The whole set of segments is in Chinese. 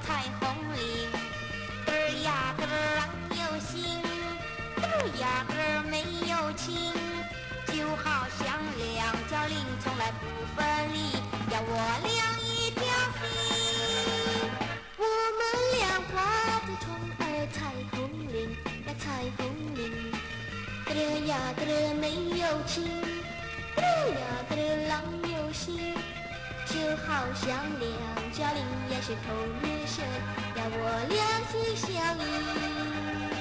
彩虹铃，嘚儿呀嘚儿郎有心，嘚儿呀嘚儿没有情，就好像两条铃从来不分离，要我俩一条心。我们俩挂在窗儿彩虹铃呀彩虹铃，嘚儿呀嘚儿没有情，嘚儿呀嘚儿郎有心，就好像两条铃也是同日生，要我俩心相印。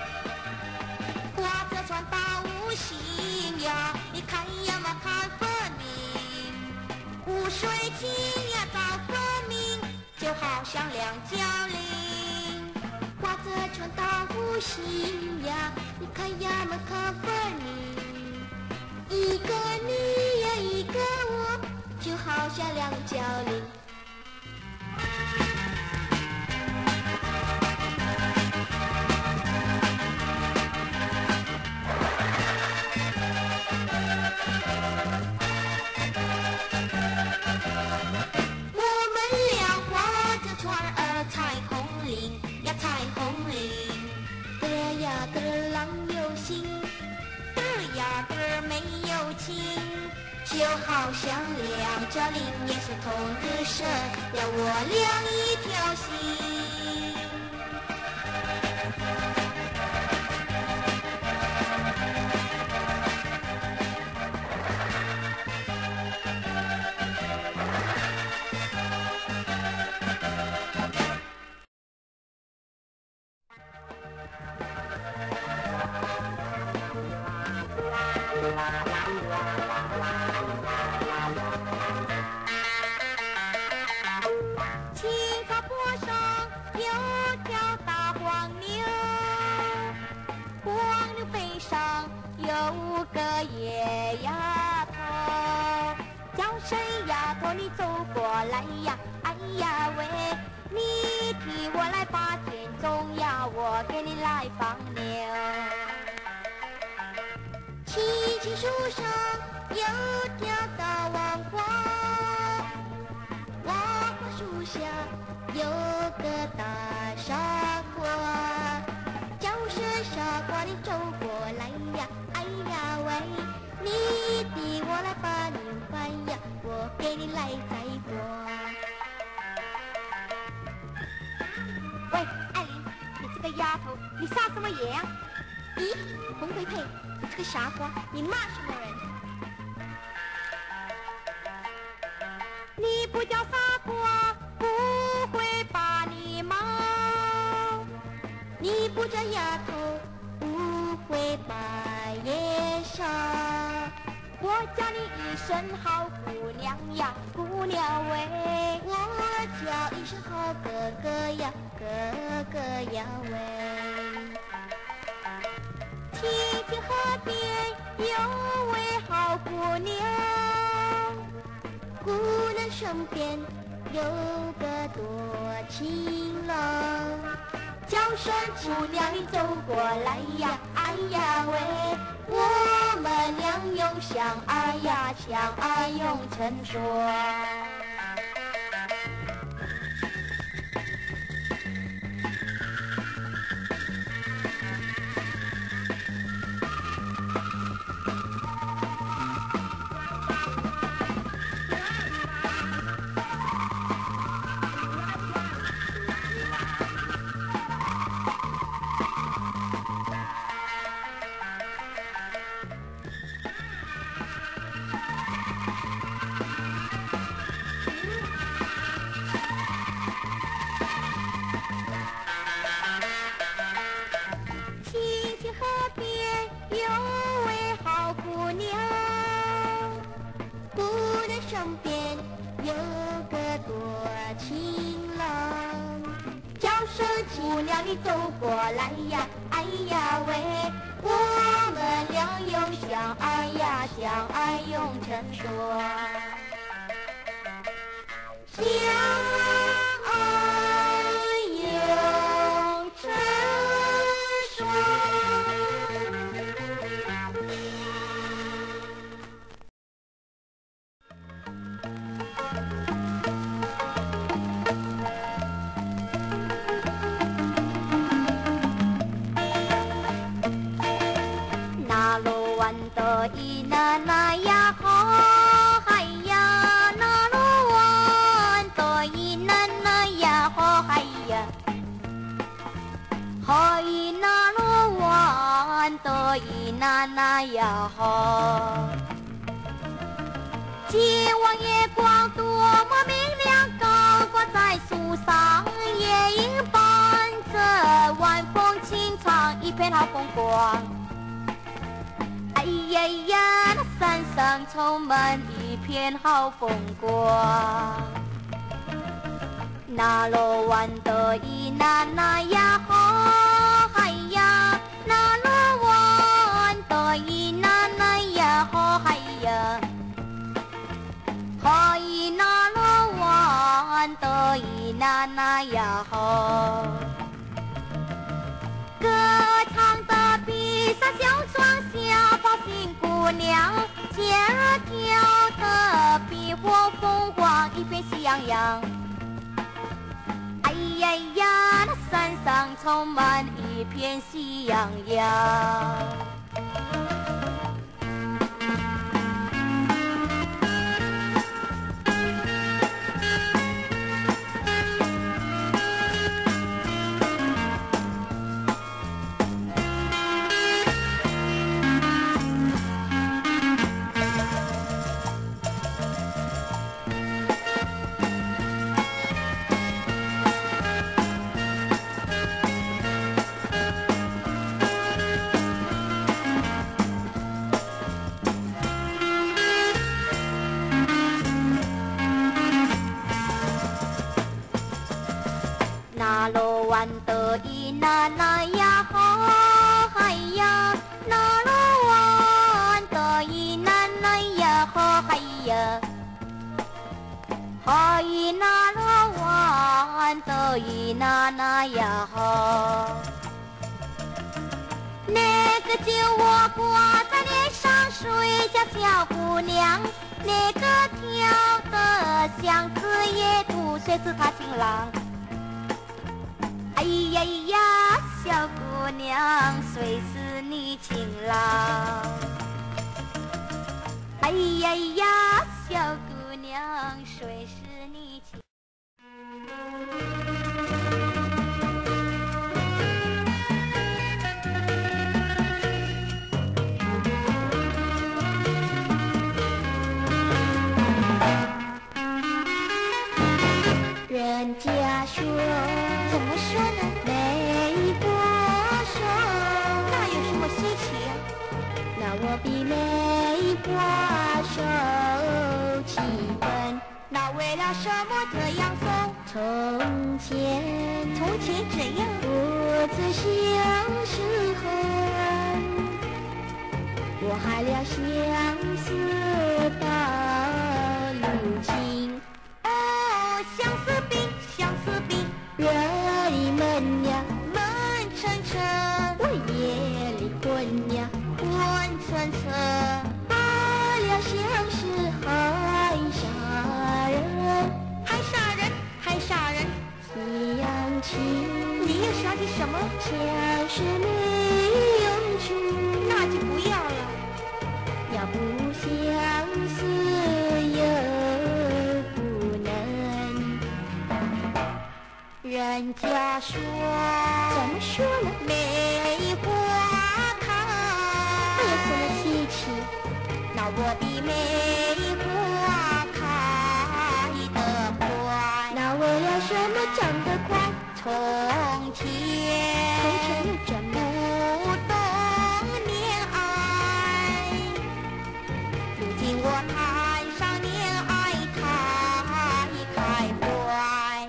挂着船到无形呀，你看呀嘛看分明，无水情呀早分明，就好像两条铃。挂着船到无形呀，你看呀嘛看分明，一个你呀一个我，就好像两条铃。我们俩划着船儿彩虹铃呀彩虹铃，嘚儿呀嘚儿郎有心，嘚儿呀嘚儿没有情，就好像两条铃也是同日生，要我俩一条心。青草坡上有条大黄牛，黄牛背上有5个野丫头，叫声丫头你走过来呀，哎呀喂，你替我来把田种呀，我给你来放牛。青青树上有条大王花，王花树下有个大傻瓜，叫声傻瓜你走过来呀，哎呀喂，你替我来把牛搬呀，我给你来摘瓜。喂，艾琳，你这个丫头，你撒什么野啊？咦，洪培培，你这个傻瓜，你骂什么人？你不叫傻瓜，不会把你骂；你不叫丫头，不会把爷杀。我叫你一声好姑娘呀，姑娘喂；我叫一声好哥哥呀，哥哥呀喂。青青河边有位好姑娘，姑娘身边有个多情郎，叫声姑娘你走过来呀，哎呀喂，我们俩用相爱呀，相爱用成说。身边有个多情郎，叫声姑娘你走过来呀，哎呀喂，我们俩用相爱呀，相爱用成说，相爱用成说。 可以那罗湾的伊那那呀好，今晚月光多么明亮，高挂在树上，夜莺伴着晚风轻唱，一片好风光。哎呀呀，那山上充满一片好风光。那罗湾的伊那那呀好，嗨呀，那罗湾的伊那那呀好，嗨呀，嗨那罗湾的伊那那呀好。歌唱的比萨小庄小跑新姑娘，节儿跳的比火凤凰，一片喜洋洋。哎呀呀，那山上充满一片喜洋洋。那罗湾的伊那那呀好，嗨呀，那罗湾的伊那那呀好，嗨呀，嗨那罗湾的伊那那呀好。那个酒窝挂在脸上睡觉小姑娘，那个跳的像子野兔，谁是她情郎？哎呀呀，小姑娘，谁是你情郎？哎呀呀，小姑娘，谁是你情郎？人家说，怎么说呢？美国说，那有什么稀奇呀？那我比美国手气分。那为了什么这样说？从前怎样？不知相识恨，我还了相思到如今。相思病，相思病，人们呀闷沉沉，我夜里昏呀昏沉沉，罢了相思还杀人，还杀人，还杀人，想起你又想起什么？前世没有去，那就不要了，要不相思又人家说，怎么说呢？梅花开，这有什么稀奇？那我比梅花开得快。那为了什么长得快？从前又怎么不懂恋爱？如今我谈上恋爱，太快。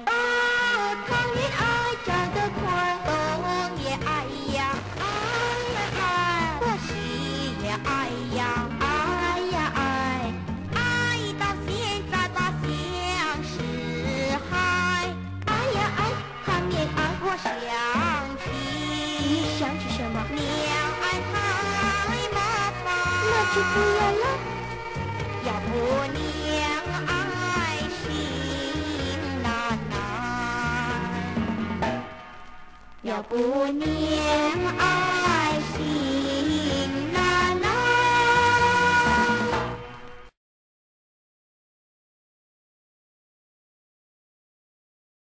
哎呀，哎呀，哎，爱到现在把相思害。哎呀，哎，谈恋爱我想起，你想起什么？恋爱太麻烦，那就不要了。要不恋爱心难耐，要不恋爱。